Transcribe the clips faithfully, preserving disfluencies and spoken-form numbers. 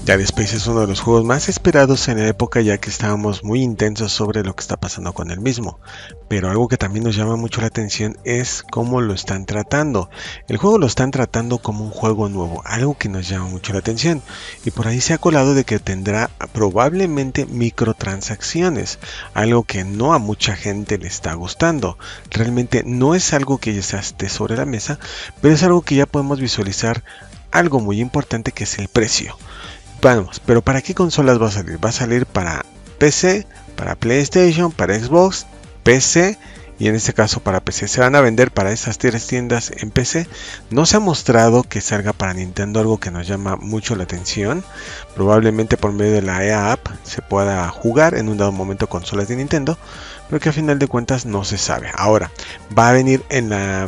Dead Space es uno de los juegos más esperados en la época, ya que estábamos muy intensos sobre lo que está pasando con el mismo. Pero algo que también nos llama mucho la atención es cómo lo están tratando. El juego lo están tratando como un juego nuevo, algo que nos llama mucho la atención. Y por ahí se ha colado de que tendrá probablemente microtransacciones, algo que no a mucha gente le está gustando. Realmente no es algo que ya esté sobre la mesa, pero es algo que ya podemos visualizar. Algo muy importante, que es el precio. Vamos, pero ¿para qué consolas va a salir? Va a salir para P C, para PlayStation, para Xbox, P C y en este caso para P C. Se van a vender para esas tres tiendas en P C. No se ha mostrado que salga para Nintendo, algo que nos llama mucho la atención. Probablemente por medio de la E A App se pueda jugar en un dado momento consolas de Nintendo, pero que a final de cuentas no se sabe. Ahora, va a venir en la...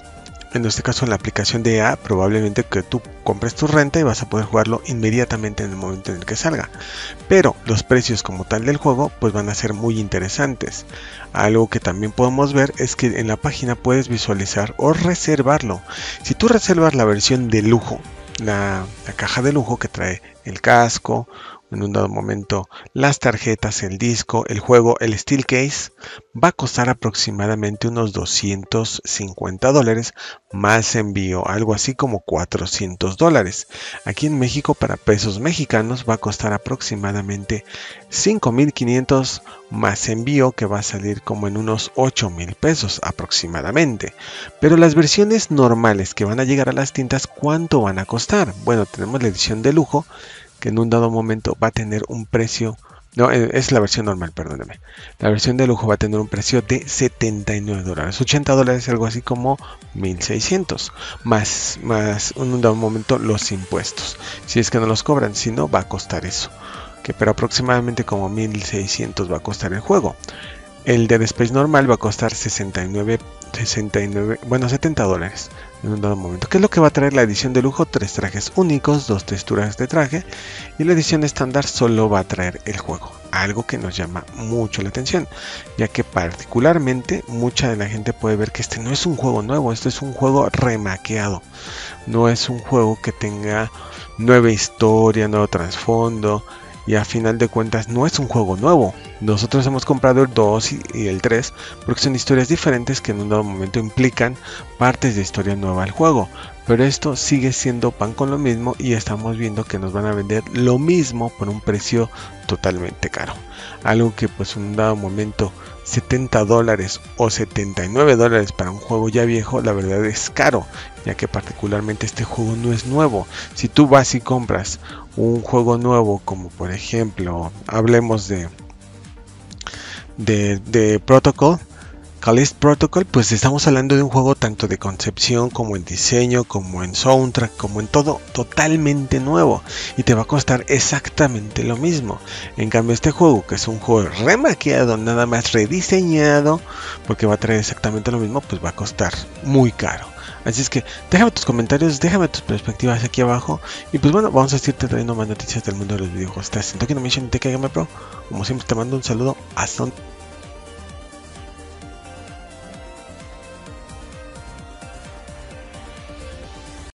En este caso en la aplicación de E A, probablemente que tú compres tu renta y vas a poder jugarlo inmediatamente en el momento en el que salga. Pero los precios como tal del juego pues van a ser muy interesantes. Algo que también podemos ver es que en la página puedes visualizar o reservarlo. Si tú reservas la versión de lujo, la, la caja de lujo que trae el casco, en un dado momento las tarjetas, el disco, el juego, el steel case, va a costar aproximadamente unos doscientos cincuenta dólares más envío, algo así como cuatrocientos dólares. Aquí en México, para pesos mexicanos, va a costar aproximadamente cinco mil quinientos más envío, que va a salir como en unos ocho mil pesos aproximadamente. Pero las versiones normales que van a llegar a las tiendas, ¿cuánto van a costar? Bueno, tenemos la edición de lujo, que en un dado momento va a tener un precio, no, es la versión normal, perdóneme. La versión de lujo va a tener un precio de setenta y nueve dólares, ochenta dólares, algo así como mil seiscientos, más, más en un dado momento los impuestos. Si es que no los cobran, si no, va a costar eso, que pero aproximadamente como mil seiscientos va a costar el juego. El Dead Space normal va a costar sesenta y nueve, sesenta y nueve, bueno, setenta dólares en un dado momento. ¿Qué es lo que va a traer la edición de lujo? Tres trajes únicos, dos texturas de traje, y la edición estándar solo va a traer el juego. Algo que nos llama mucho la atención, ya que particularmente mucha de la gente puede ver que este no es un juego nuevo, este es un juego remaqueado. No es un juego que tenga nueva historia, nuevo trasfondo. Y a final de cuentas no es un juego nuevo. Nosotros hemos comprado el dos y el tres porque son historias diferentes que en un dado momento implican partes de historia nueva al juego. Pero esto sigue siendo pan con lo mismo y estamos viendo que nos van a vender lo mismo por un precio totalmente caro. Algo que pues en un dado momento setenta dólares o setenta y nueve dólares para un juego ya viejo, la verdad es caro, ya que particularmente este juego no es nuevo. Si tú vas y compras un juego nuevo, como por ejemplo, hablemos de de, de Protocol, Callisto Protocol, pues estamos hablando de un juego tanto de concepción como en diseño, como en soundtrack, como en todo, totalmente nuevo, y te va a costar exactamente lo mismo. En cambio este juego, que es un juego remaqueado, nada más rediseñado, porque va a traer exactamente lo mismo, pues va a costar muy caro. Así es que déjame tus comentarios, déjame tus perspectivas aquí abajo. Y pues bueno, vamos a seguirte trayendo más noticias del mundo de los videojuegos. Estás en Tokyo Animation Tech Game Pro. Como siempre te mando un saludo. Hasta